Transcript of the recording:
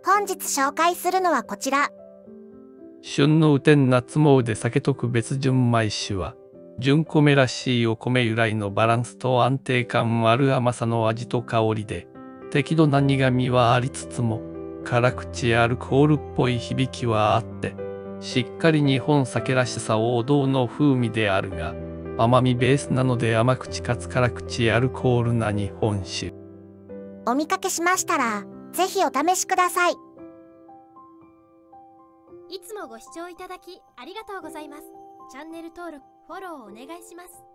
本日紹介するのはこちら。 旬の雨天夏詣酒特別純米酒は、純米らしいお米由来のバランスと安定感ある甘さの味と香りで、適度な苦味はありつつも、辛口アルコールっぽい響きはあって、しっかり日本酒らしさ王道の風味であるが、甘みベースなので甘口かつ辛口アルコールな日本酒。 お見かけしましたら、ぜひお試しください。 いつもご視聴いただきありがとうございます。チャンネル登録、フォローお願いします。